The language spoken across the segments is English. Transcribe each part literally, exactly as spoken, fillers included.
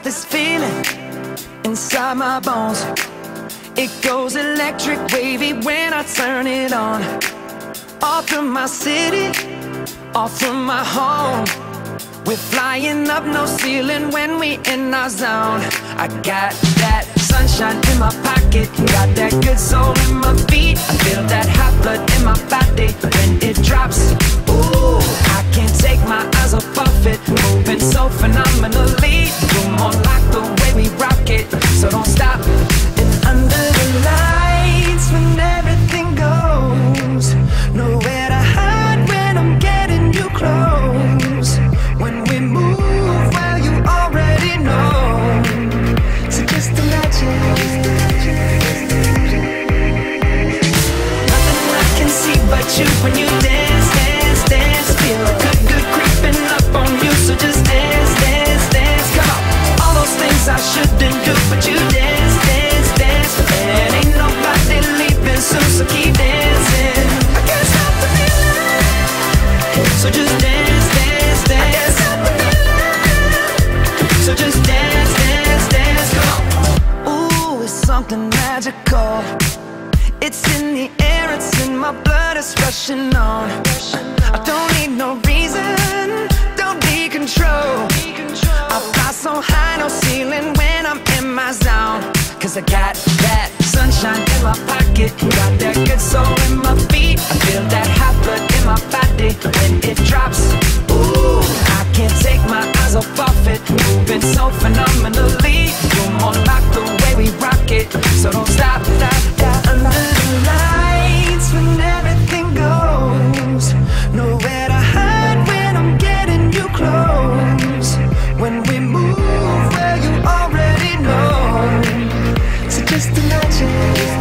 got this feeling inside my bones. It goes electric wavy when I turn it on. All through my city, all through my home. We're flying up, no ceiling when we in our zone. I got that sunshine in my pocket, got that good soul in my feet. I feel that hot blood in my body when it drops. Ooh, I can't take my eyes off of it, moving so phenomenally. You're more like the way we rock it, so don't stop. And under the lights, when everything goes, nowhere to hide when I'm getting you close. When we move, well, you already know. So just imagine. Nothing I can see but you when you dance, dance, dance. Feel good, good creeping up on you. So just dance, dance, dance. Come on. All those things I shouldn't do, but you dance, dance, dance. And ain't nobody leaving soon, so keep dancing. I can't stop the feeling. So just dance, dance, dance. So just dance, dance, dance, come on. Ooh, it's something magical. It's in the air, it's in my blood, it's rushing on. I don't need no reason, don't need control. I fly so high, no ceiling when I'm in my zone. Cause I got that sunshine in my pocket, got that good soul in my feet. I feel that hot blood in my body when it drops. Ooh, I can't take my eyes off of it, moving so phenomenally. You're more like the way we rock it, so don't stop, stop, stop. Under the lights when everything goes, nowhere to hide when I'm getting you close. When we move, well, you already know. So just imagine.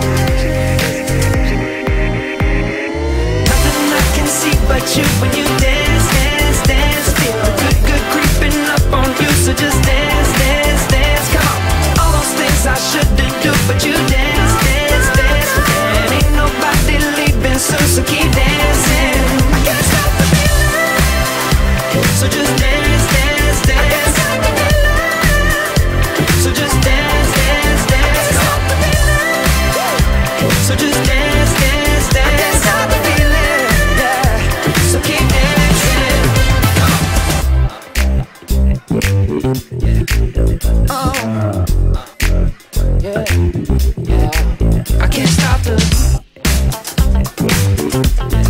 Nothing I can see but you when you dance, dance, dance. Feel good, good creeping up on you. So just dance, dance, dance. Come on. All those things I shouldn't do, but you dance, dance, dance. And ain't nobody leaving soon, so keep dancing. I can't stop the feeling. So just dance, dance, dance. I can't stop the feeling. So just dance, dance, dance. Stop the feeling. So just dance, dance, dance. I can't stop the feeling. Yeah. So keep dancing. Oh, yeah, yeah. I can't stop the.